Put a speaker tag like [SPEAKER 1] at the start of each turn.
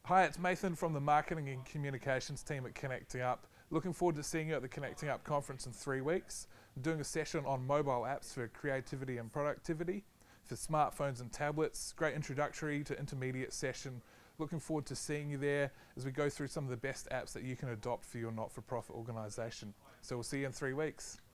[SPEAKER 1] Hi, it's Nathan from the Marketing and Communications team at Connecting Up. Looking forward to seeing you at the Connecting Up conference in 3 weeks. I'm doing a session on mobile apps for creativity and productivity for smartphones and tablets. Great introductory to intermediate session. Looking forward to seeing you there as we go through some of the best apps that you can adopt for your not-for-profit organisation. So we'll see you in 3 weeks.